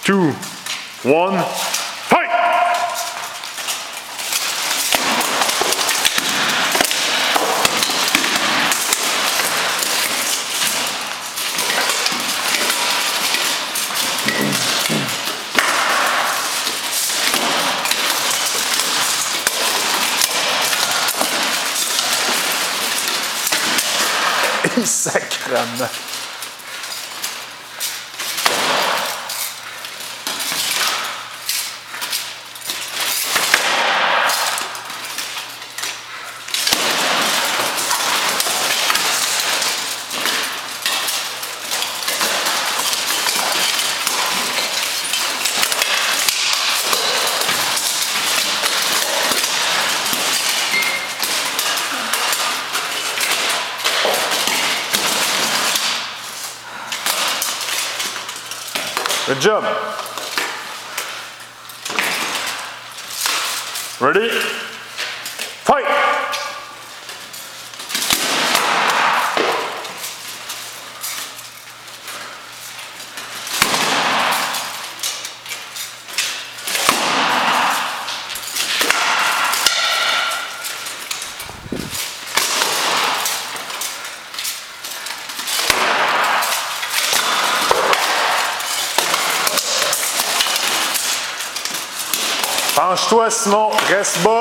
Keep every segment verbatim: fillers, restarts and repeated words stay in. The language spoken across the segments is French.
two, one, fight! Sacrement. Good job. Ready? Fight! Penche-toi, Simon. Reste bas.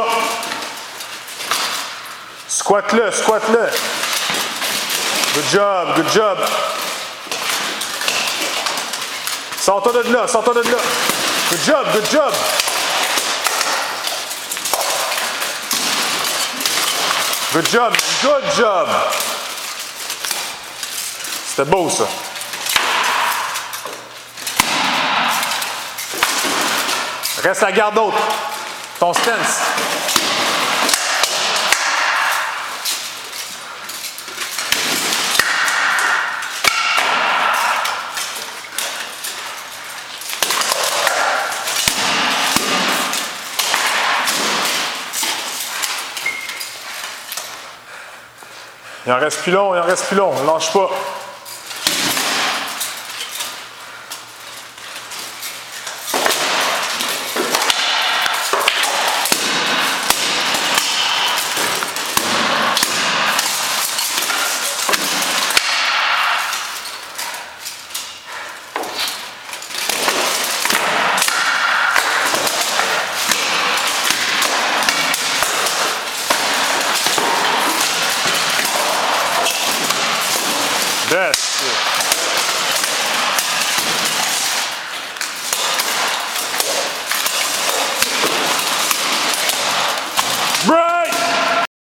Squat-le, squat-le. Good job, good job. Sors-toi de là, sors-toi de là. Good job, good job. Good job, good job. C'était beau, ça. Reste la garde haute. Ton stance. Il en reste plus long, il en reste plus long. Lâche pas.